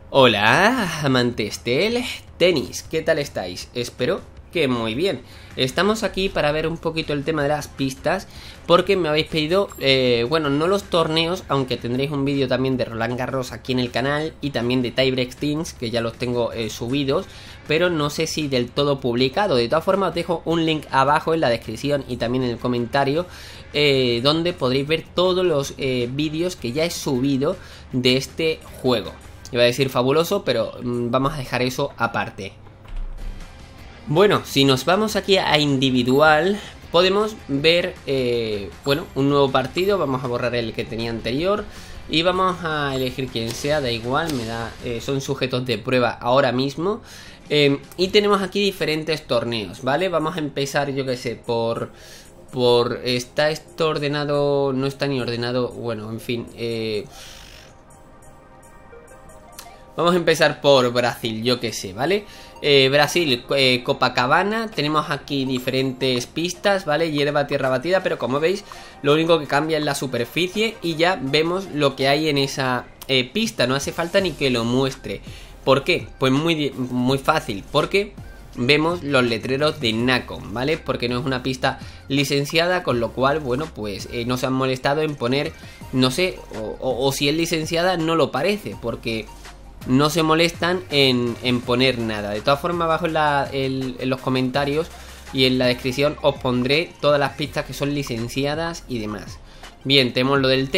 Hola, amantes del tenis, ¿qué tal estáis? Espero que muy bien. Estamos aquí para ver un poquito el tema de las pistas, porque me habéis pedido, bueno, no los torneos, aunque tendréis un vídeo también de Roland Garros aquí en el canal y también de Tiebreak Teams, que ya los tengo subidos, pero no sé si del todo publicado. De todas formas os dejo un link abajo en la descripción y también en el comentario, donde podréis ver todos los vídeos que ya he subido de este juego. Iba a decir fabuloso, pero vamos a dejar eso aparte. Bueno, si nos vamos aquí a individual, podemos ver, bueno, un nuevo partido. Vamos a borrar el que tenía anterior y vamos a elegir quien sea, da igual, me da, son sujetos de prueba ahora mismo. Y tenemos aquí diferentes torneos, ¿vale? Vamos a empezar, yo que sé, ¿está esto ordenado? No está ni ordenado, bueno, en fin, vamos a empezar por Brasil, yo que sé, ¿vale? Brasil, Copacabana, tenemos aquí diferentes pistas, ¿vale? Hierba, tierra batida, pero como veis, lo único que cambia es la superficie y ya vemos lo que hay en esa pista, no hace falta ni que lo muestre. ¿Por qué? Pues muy fácil, porque vemos los letreros de Nacon, ¿vale? Porque no es una pista licenciada, con lo cual, bueno, pues no se han molestado en poner, no sé, o si es licenciada no lo parece, porque no se molestan en poner nada. De todas formas, abajo en los comentarios y en la descripción os pondré todas las pistas que son licenciadas y demás. Bien, tenemos lo del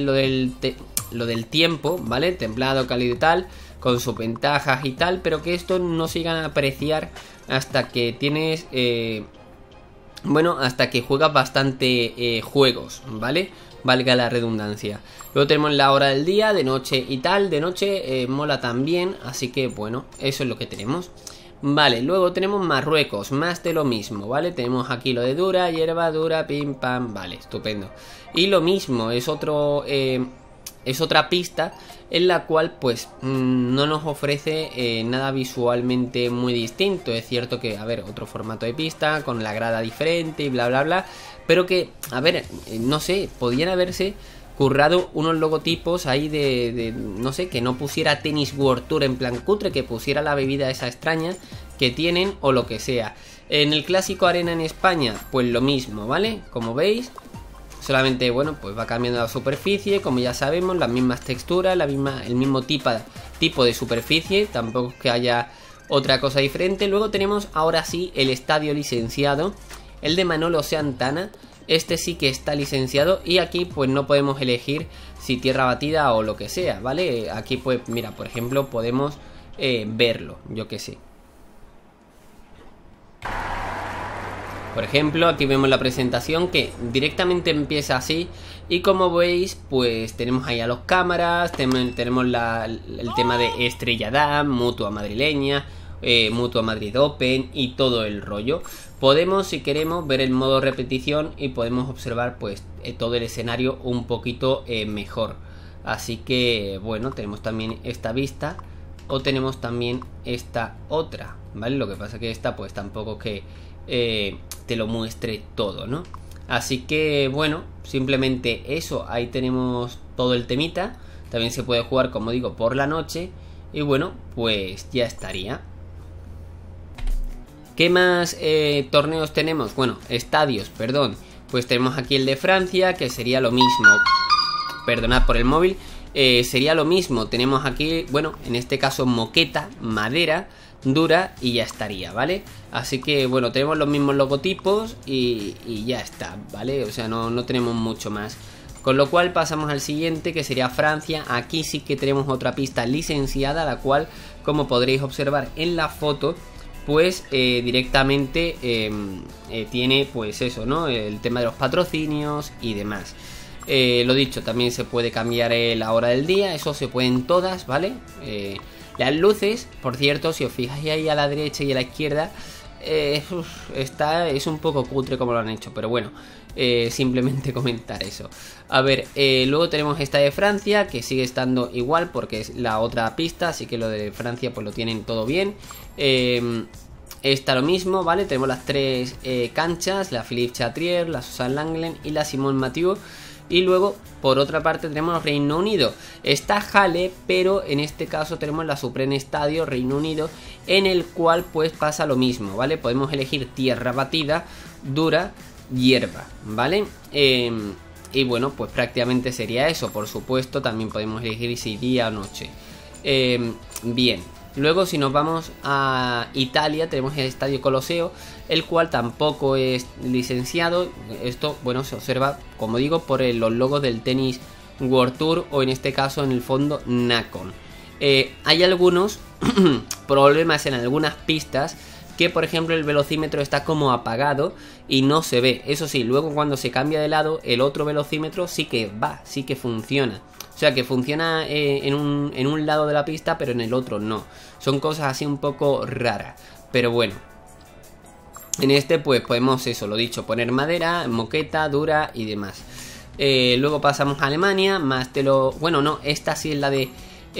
tiempo, ¿vale? Templado, cálido y tal, con sus ventajas y tal, pero que esto no se llegan a apreciar hasta que tienes, bueno, hasta que juegas bastante juegos, ¿vale? Valga la redundancia. Luego tenemos la hora del día, de noche y tal. De noche mola también, así que bueno, eso es lo que tenemos. Vale, luego tenemos Marruecos, más de lo mismo, ¿vale? Tenemos aquí lo de dura, hierba, dura, pim, pam, vale, estupendo. Y lo mismo, es otra pista en la cual pues no nos ofrece nada visualmente muy distinto. Es cierto que, a ver, otro formato de pista con la grada diferente y bla bla bla, pero que, a ver, no sé, podían haberse currado unos logotipos ahí de no sé, que no pusiera Tennis World Tour en plan cutre, que pusiera la bebida esa extraña que tienen o lo que sea. En el clásico Arena en España, pues lo mismo, ¿vale? Como veis, solamente, bueno, pues va cambiando la superficie, como ya sabemos, las mismas texturas, el mismo tipo de superficie, tampoco es que haya otra cosa diferente. Luego tenemos ahora sí el estadio licenciado, el de Manolo Santana. Este sí que está licenciado y aquí pues no podemos elegir si tierra batida o lo que sea, ¿vale? Aquí pues mira, por ejemplo, podemos verlo, yo que sé. Por ejemplo, aquí vemos la presentación que directamente empieza así. Y como veis, pues tenemos ahí a los cámaras, tenemos el tema de Estrella Damm, Mutua Madrileña, Mutua Madrid Open y todo el rollo. Podemos, si queremos, ver el modo repetición y podemos observar pues todo el escenario un poquito mejor. Así que bueno, tenemos también esta vista o tenemos también esta otra, ¿vale? Lo que pasa que esta pues tampoco que te lo muestre todo, ¿no? Así que bueno, simplemente eso, ahí tenemos todo el temita. También se puede jugar, como digo, por la noche. Y bueno, pues ya estaría. ¿Qué más torneos tenemos? Bueno, estadios, perdón. Pues tenemos aquí el de Francia, que sería lo mismo. Perdonad por el móvil. Sería lo mismo. Tenemos aquí, bueno, en este caso moqueta, madera, dura y ya estaría, ¿vale? Así que, bueno, tenemos los mismos logotipos y ya está, ¿vale? O sea, no tenemos mucho más. Con lo cual pasamos al siguiente, que sería Francia. Aquí sí que tenemos otra pista licenciada, la cual, como podréis observar en la foto, pues directamente tiene pues eso, ¿no? El tema de los patrocinios y demás. Lo dicho, también se puede cambiar la hora del día, eso se pueden todas, ¿vale? Las luces, por cierto, si os fijáis ahí a la derecha y a la izquierda, es un poco cutre como lo han hecho, pero bueno, simplemente comentar eso. A ver, luego tenemos esta de Francia, que sigue estando igual porque es la otra pista, así que lo de Francia pues lo tienen todo bien. Esta lo mismo, ¿vale? Tenemos las tres canchas, la Philippe Chatrier, la Susan Langlen y la Simone Mathieu. Y luego, por otra parte, tenemos Reino Unido. Está Halle, pero en este caso tenemos la Supreme Estadio, Reino Unido, en el cual pues pasa lo mismo, ¿vale? Podemos elegir tierra batida, dura, hierba, ¿vale? Y bueno, pues prácticamente sería eso. Por supuesto, también podemos elegir si día o noche. Bien. Luego, si nos vamos a Italia, tenemos el Estadio Colosseo, el cual tampoco es licenciado. Esto, bueno, se observa, como digo, por los logos del Tennis World Tour, o en este caso, en el fondo, Nacon. Hay algunos problemas en algunas pistas, que por ejemplo el velocímetro está como apagado y no se ve. Eso sí, luego cuando se cambia de lado, el otro velocímetro sí que va, sí que funciona. O sea, que funciona en un lado de la pista, pero en el otro no. Son cosas así un poco raras. Pero bueno. En este pues podemos, eso, lo dicho, poner madera, moqueta, dura y demás. Luego pasamos a Alemania, más de lo... Bueno, no, esta sí es la de...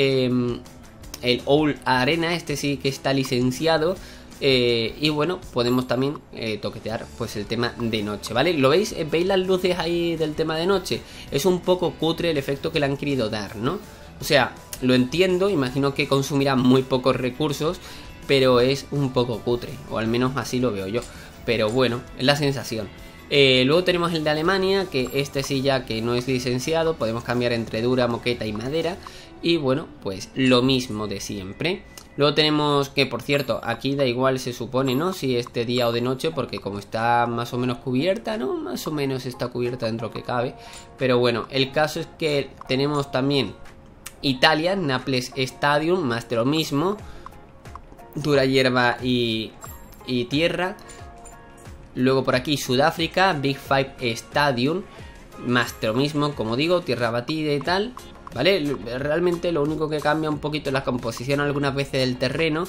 el Old Arena, este sí que está licenciado. Y bueno, podemos también toquetear pues el tema de noche, ¿vale? ¿Lo veis? ¿Veis las luces ahí del tema de noche? Es un poco cutre el efecto que le han querido dar, ¿no? O sea, lo entiendo, imagino que consumirá muy pocos recursos, pero es un poco cutre, o al menos así lo veo yo. Pero bueno, es la sensación. Luego tenemos el de Alemania, que este sí ya que no es licenciado, podemos cambiar entre dura, moqueta y madera. Y bueno, pues lo mismo de siempre. Luego tenemos que, por cierto, aquí da igual, se supone, ¿no? Si es de día o de noche, porque como está más o menos cubierta, ¿no? Más o menos está cubierta dentro que cabe. Pero bueno, el caso es que tenemos también Italia, Naples Stadium, más de lo mismo. Dura, hierba y tierra. Luego por aquí Sudáfrica, Big Five Stadium, más de lo mismo, como digo, tierra batida y tal. ¿Vale? Realmente lo único que cambia un poquito es la composición algunas veces del terreno,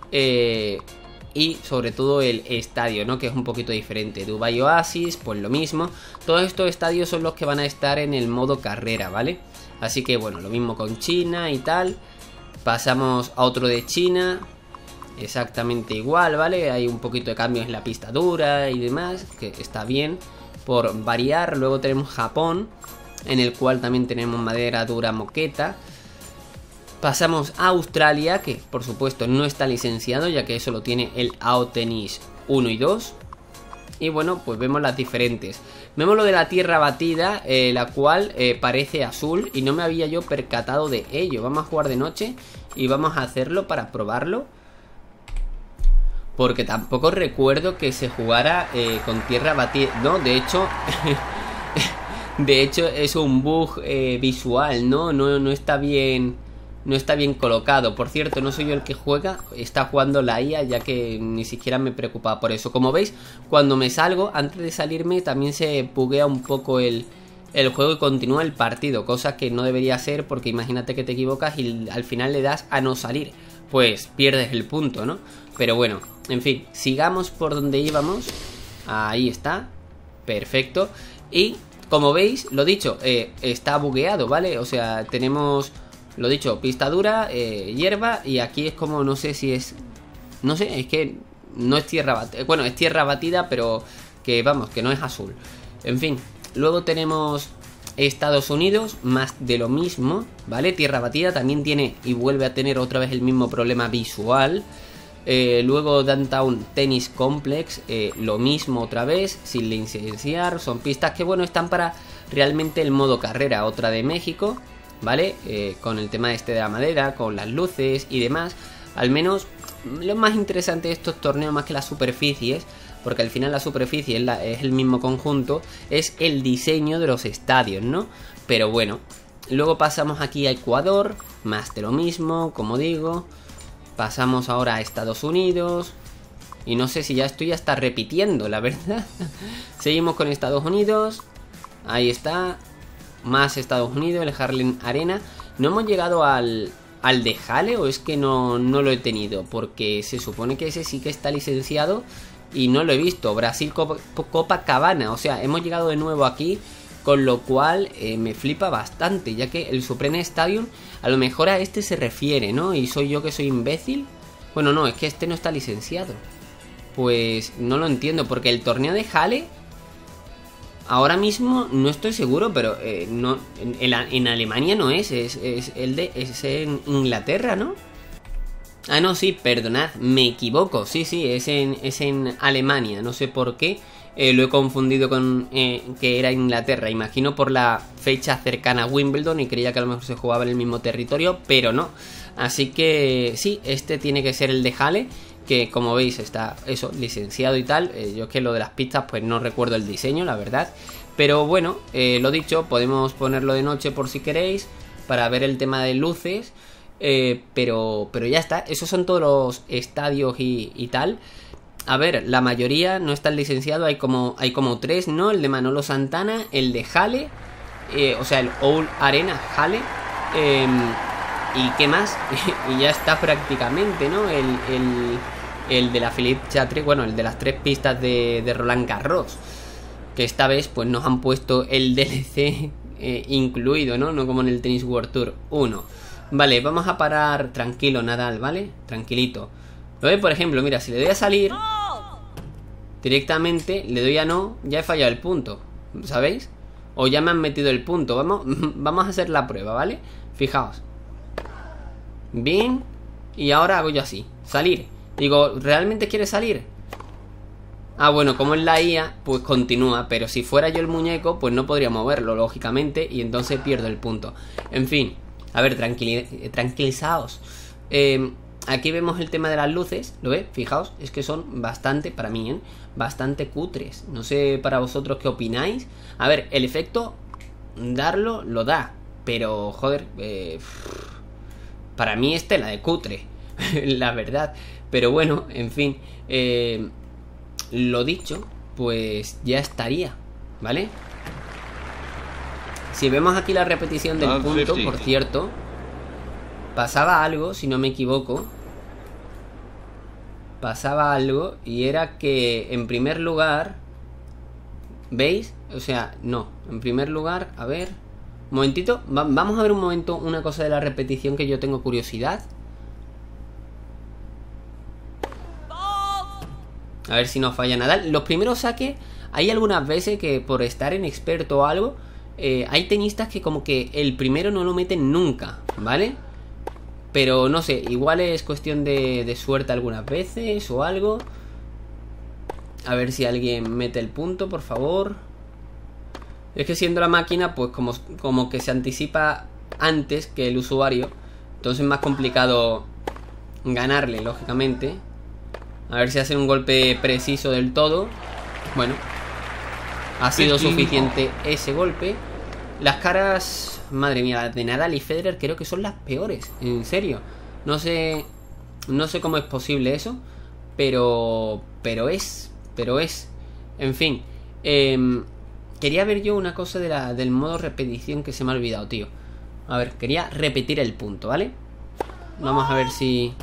y sobre todo el estadio, ¿no? Que es un poquito diferente. Dubai Oasis, pues lo mismo. Todos estos estadios son los que van a estar en el modo carrera, ¿vale? Así que bueno, lo mismo con China y tal. Pasamos a otro de China, exactamente igual, ¿vale? Hay un poquito de cambios en la pista dura y demás, que está bien por variar. Luego tenemos Japón, en el cual también tenemos madera, dura, moqueta. Pasamos a Australia, que por supuesto no está licenciado, ya que eso lo tiene el AO Tennis 1 y 2. Y bueno, pues vemos las diferentes. Vemos lo de la tierra batida, la cual parece azul, y no me había yo percatado de ello. Vamos a jugar de noche y vamos a hacerlo para probarlo, porque tampoco recuerdo que se jugara con tierra batida. No, de hecho... De hecho es un bug visual, ¿no? No está bien. No está bien colocado. Por cierto, no soy yo el que juega, está jugando la IA, ya que ni siquiera me preocupaba por eso. Como veis, cuando me salgo, antes de salirme también se buguea un poco el juego y continúa el partido, cosa que no debería ser, porque imagínate que te equivocas y al final le das a no salir, pues pierdes el punto, ¿no? Pero bueno, en fin, sigamos por donde íbamos. Ahí está, perfecto. Y como veis, lo dicho, está bugueado, ¿vale? O sea, tenemos, lo dicho, pista dura, hierba, y aquí es como, no sé si es... No sé, es que no es tierra batida. Bueno, es tierra batida, pero que vamos, que no es azul. En fin, luego tenemos Estados Unidos, más de lo mismo, ¿vale? Tierra batida también tiene y vuelve a tener otra vez el mismo problema visual. Luego Downtown Tennis Complex, lo mismo otra vez, sin licenciar. Son pistas que bueno, están para realmente el modo carrera. Otra de México, ¿vale? Con el tema este de la madera, con las luces y demás. Al menos lo más interesante de estos torneos, más que las superficies, porque al final la superficie es el mismo conjunto, es el diseño de los estadios, ¿no? Pero bueno, luego pasamos aquí a Ecuador, más de lo mismo, como digo. Pasamos ahora a Estados Unidos. Y no sé si ya estoy hasta repitiendo, la verdad. Seguimos con Estados Unidos. Ahí está. Más Estados Unidos, el Harlem Arena. ¿No hemos llegado al de Halle o es que no lo he tenido? Porque se supone que ese sí que está licenciado y no lo he visto. Brasil Copacabana. O sea, hemos llegado de nuevo aquí, con lo cual me flipa bastante, ya que el Supreme Stadium a lo mejor a este se refiere, ¿no? Y soy yo que soy imbécil. Bueno, no, es que este no está licenciado. Pues no lo entiendo, porque el torneo de Halle Ahora mismo no estoy seguro, pero no, en Alemania no es en Inglaterra, ¿no? Ah, no, sí, perdonad, me equivoco. Sí, es en Alemania, no sé por qué. Lo he confundido con que era Inglaterra. Imagino por la fecha cercana a Wimbledon y creía que a lo mejor se jugaba en el mismo territorio, pero no. Así que sí, este tiene que ser el de Halle, que como veis está eso, licenciado y tal. Yo es que lo de las pistas pues no recuerdo el diseño, la verdad. Pero bueno, lo dicho, podemos ponerlo de noche por si queréis, para ver el tema de luces. Pero ya está, esos son todos los estadios y tal. A ver, la mayoría no están licenciados, hay como 3, ¿no? El de Manolo Santana, el de Halle, o sea, el Old Arena Halle, y ¿qué más? Y ya está prácticamente, ¿no? El de la Philippe Chatrier, bueno, el de las 3 pistas de Roland Garros, que esta vez pues nos han puesto el DLC incluido, ¿no? No como en el Tennis World Tour 1. Vale, vamos a parar tranquilo, Nadal, ¿vale? Tranquilito. ¿Lo ves? Por ejemplo, mira, si le doy a salir directamente, le doy a no, ya he fallado el punto, ¿sabéis? O ya me han metido el punto. Vamos a hacer la prueba, ¿vale? Fijaos. Bien. Y ahora hago yo así, salir. Digo, ¿realmente quiere salir? Ah, bueno, como es la IA, pues continúa. Pero si fuera yo el muñeco, pues no podría moverlo, lógicamente, y entonces pierdo el punto. En fin, a ver, tranquilizaos. Aquí vemos el tema de las luces, ¿lo ves? Fijaos, es que son bastante, para mí, bastante cutres. No sé para vosotros qué opináis. A ver, el efecto, darlo, lo da. Pero, joder, para mí es tela de cutre, la verdad. Pero bueno, en fin, lo dicho, pues ya estaría, ¿vale? Si vemos aquí la repetición del punto, por cierto, pasaba algo, si no me equivoco. Pasaba algo y era que en primer lugar, ¿veis? O sea, no, en primer lugar, a ver, un momentito, vamos a ver un momento una cosa de la repetición que yo tengo curiosidad. A ver si no falla nada. Los primeros saques, hay algunas veces que por estar en experto o algo, hay tenistas que como que el primero no lo meten nunca, ¿vale? Pero no sé, igual es cuestión de suerte algunas veces o algo. A ver si alguien mete el punto, por favor. Es que siendo la máquina, pues como que se anticipa antes que el usuario, entonces es más complicado ganarle, lógicamente. A ver si hace un golpe preciso del todo. Bueno, ha sido suficiente ese golpe. Las caras, madre mía, de Nadal y Federer creo que son las peores, en serio. No sé cómo es posible eso, pero es. En fin, quería ver yo una cosa del modo repetición que se me ha olvidado, tío. A ver, quería repetir el punto, ¿vale? Vamos a ver si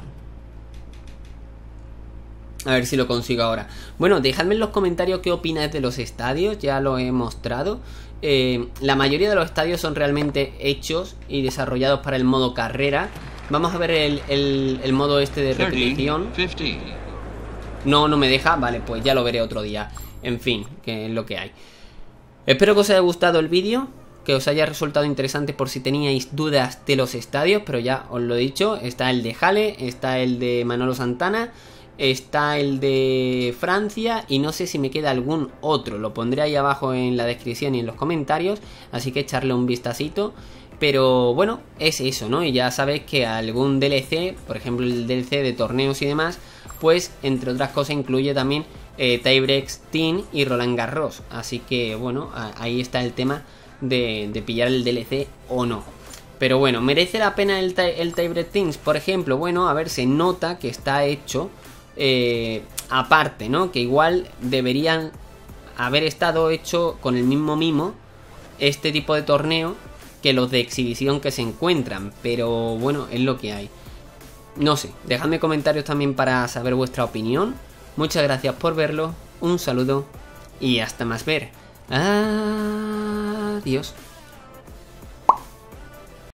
lo consigo ahora. Bueno, dejadme en los comentarios qué opináis de los estadios. Ya lo he mostrado. La mayoría de los estadios son realmente hechos y desarrollados para el modo carrera. Vamos a ver el modo este de repetición. 50. No me deja. Vale, pues ya lo veré otro día. En fin, que es lo que hay. Espero que os haya gustado el vídeo, que os haya resultado interesante por si teníais dudas de los estadios. Pero ya os lo he dicho, está el de Halle, está el de Manolo Santana, está el de Francia y no sé si me queda algún otro. Lo pondré ahí abajo en la descripción y en los comentarios, así que echarle un vistacito. Pero bueno, es eso, ¿no? Y ya sabéis que algún DLC, por ejemplo el DLC de torneos y demás, pues entre otras cosas incluye también Tiebreaks Team y Roland Garros. Así que bueno, ahí está el tema de pillar el DLC o no. Pero bueno, ¿merece la pena el Tiebreak Teams? Por ejemplo, bueno, a ver, se nota que está hecho aparte, ¿no? Que igual deberían haber estado hecho con el mismo mimo este tipo de torneo que los de exhibición que se encuentran. Pero bueno, es lo que hay. No sé, dejadme comentarios también para saber vuestra opinión. Muchas gracias por verlo, un saludo y hasta más ver. Adiós.